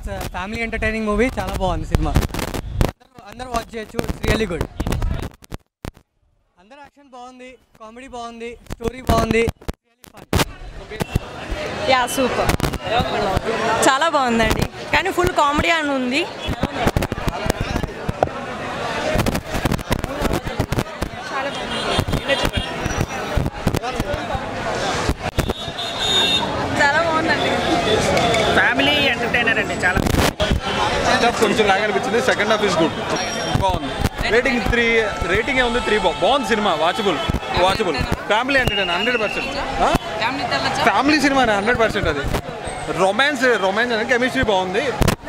It's family entertaining movie. చాలా బాగుంది cinema. అందరూ వాచ్ చేయొచ్చు. It's really good. అందరూ యాక్షన్ బాగుంది, కామెడీ బాగుంది, స్టోరీ బాగుంది. యా సూపర్, చాలా బాగుందండి. కానీ ఫుల్ కామెడీ అని ఉంది. చాలా బాగుందండి. ఫ్యామిలీ ఎంటర్టైనర్ అండి. చాలా కొంచెం లాగ్ అనిపించింది. సెకండ్ హాఫ్ ఇస్ గుడ్, బాగుంది. రేటింగ్ ఉంది 3. బాగుంది cinema. Watchable family entertainer 100%. Family cinema 100%. అది రొమాన్స్ అంటే కెమిస్ట్రీ బాగుంది.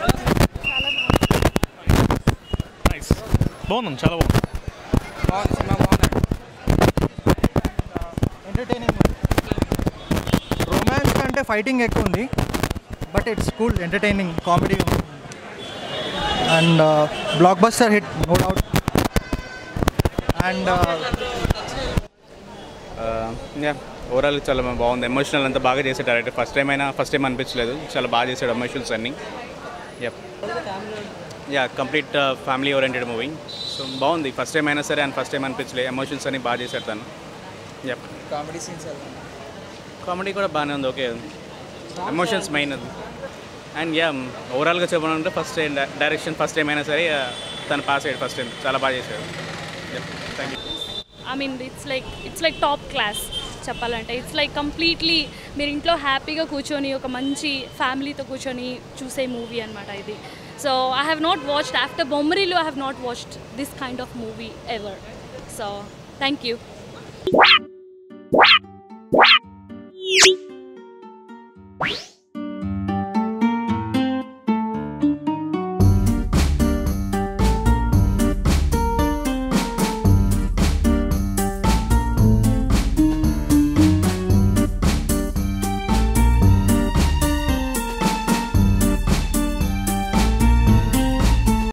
బాగుంది, చాలా బాగుంది. సినిమా బాగుంది. ఎంటర్టైనింగ్. రొమాన్స్ అంటే ఫైటింగ్ ఎక్కువ ఉంది, but it's cool, entertaining, comedy and blockbuster hit, no doubt. And overall చాలా బాగుంది. ఎమోషనల్ అంతా బాగా చేసాడు డైరెక్టర్. ఫస్ట్ టైం అనిపించలేదు. చాలా బాగా చేశాడు ఎమోషన్స్ అన్నీ. Complete family oriented movie. So బాగుంది. ఫస్ట్ టైం అయినా సరే ఫస్ట్ టైం అనిపించలేదు. ఎమోషన్స్ అన్నీ బాగా చేశాడు తను. కామెడీ కూడా బాగానే ఉంది. ఓకే, ఎమోషన్స్ మెయిన్ అది. అండ్ ఓవరాల్గా చెప్పాలంటే డైరెక్షన్ ఫస్ట్ టైం అయినా సరే తను పాస్ అయ్యాడు. ఫస్ట్ టైం చాలా బాగా చేశాడు. Thank you. I mean, it's like top class చెప్పాలంటే. ఇట్స్ లైక్ కంప్లీట్లీ మీరు ఇంట్లో హ్యాపీగా కూర్చొని ఒక మంచి ఫ్యామిలీతో కూర్చొని చూసే మూవీ అనమాట ఇది. So I have not watched after Bommarillu, I have not watched this kind of movie ever. So thank you.